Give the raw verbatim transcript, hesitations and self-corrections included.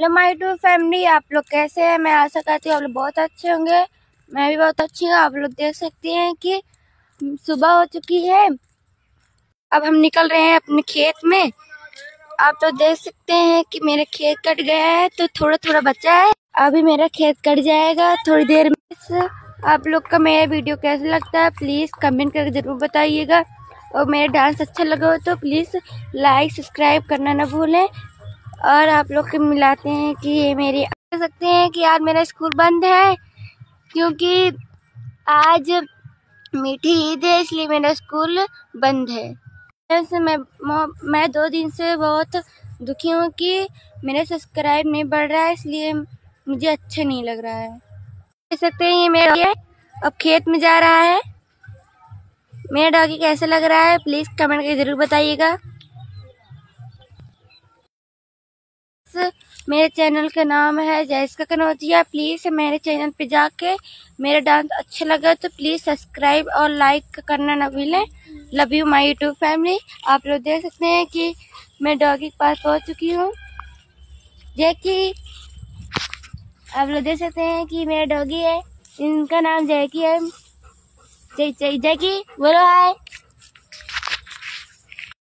Hello my to family, आप लोग कैसे हैं? मैं आशा करती हूँ आप लोग बहुत अच्छे होंगे। मैं भी बहुत अच्छी हूँ। आप लोग देख सकते हैं कि सुबह हो चुकी है। अब हम निकल रहे हैं अपने खेत में। आप तो देख सकते हैं कि मेरा खेत कट गया है, तो थोड़ा थोड़ा बचा है। अभी मेरा खेत कट जाएगा थोड़ी देर में। आप लोग का मेरा वीडियो कैसा लगता है प्लीज़ कमेंट करके ज़रूर बताइएगा। और मेरा डांस अच्छा लगा हो तो प्लीज़ लाइक सब्सक्राइब करना ना भूलें। और आप लोग को मिलाते हैं कि ये मेरी देख सकते हैं कि आज मेरा स्कूल बंद है, क्योंकि आज मीठी ईद है, इसलिए मेरा स्कूल बंद है। वैसे मैं मैं दो दिन से बहुत दुखी हूँ कि मेरा सब्सक्राइब नहीं बढ़ रहा है, इसलिए मुझे अच्छा नहीं लग रहा है। देख सकते हैं ये मेरा डॉगी अब खेत में जा रहा है। मेरा डॉगी कैसा लग रहा है प्लीज़ कमेंट करके ज़रूर बताइएगा। मेरे चैनल का नाम है जैसिका कनौजिया। प्लीज़ मेरे चैनल पे जाके मेरा डांस अच्छा लगा तो प्लीज़ सब्सक्राइब और लाइक करना ना भूलें। Love you my YouTube family. आप लोग देख सकते हैं कि मैं डॉगी के पास पहुंच चुकी हूँ। जैकी, आप लोग देख सकते हैं कि मेरा डॉगी है, इनका नाम जैकी है। जै जै जैकी बोलो हाय।